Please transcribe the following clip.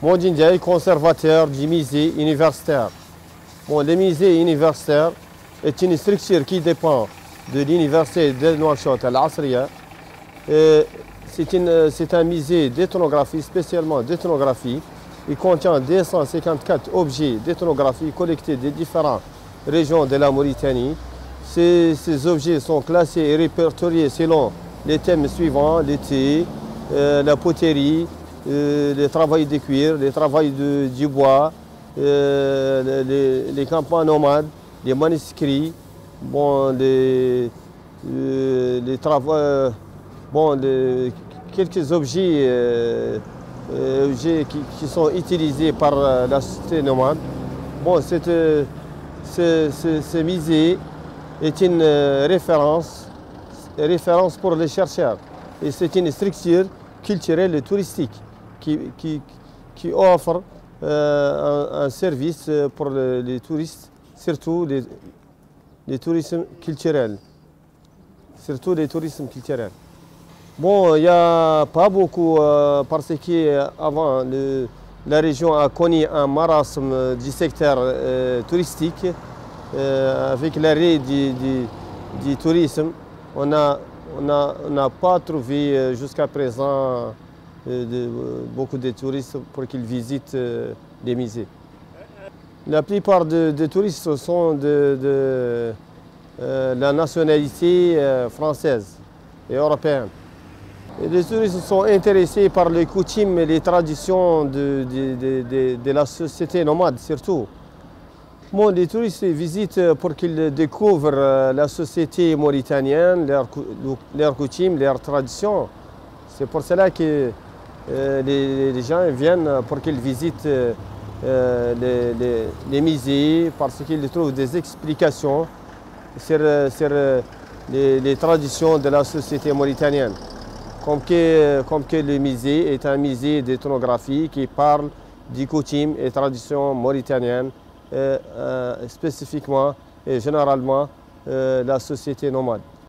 Mondindiaï, conservateur du musée universitaire. Bon, le musée universitaire est une structure qui dépend de l'université de Nouakchott Al-Asriya. C'est un musée d'ethnographie, spécialement d'ethnographie. Il contient 254 objets d'ethnographie collectés des différentes régions de la Mauritanie. Ces objets sont classés et répertoriés selon les thèmes suivants: le thé, la poterie, le travail de cuir, le travail du bois, les campements nomades, les manuscrits, bon, quelques objets, qui sont utilisés par la société nomade. Bon, ce musée est une référence pour les chercheurs. Et c'est une structure culturelle et touristique qui offre un service pour les touristes, surtout les tourismes culturels. Surtout les tourismes culturels. Bon, il n'y a pas beaucoup parce qu'avant, la région a connu un marasme du secteur touristique. Avec l'arrêt du tourisme, on n'a pas trouvé jusqu'à présent beaucoup de touristes pour qu'ils visitent les musées. La plupart des touristes sont de la nationalité française et européenne. Et les touristes sont intéressés par les coutumes et les traditions de la société nomade surtout. Bon, les touristes visitent pour qu'ils découvrent la société mauritanienne, leurs coutumes, leurs traditions. C'est pour cela que les gens viennent pour qu'ils visitent les musées, parce qu'ils trouvent des explications sur les traditions de la société mauritanienne. Comme que le musée est un musée d'ethnographie qui parle des coutumes et traditions mauritaniennes, spécifiquement et généralement la société nomade.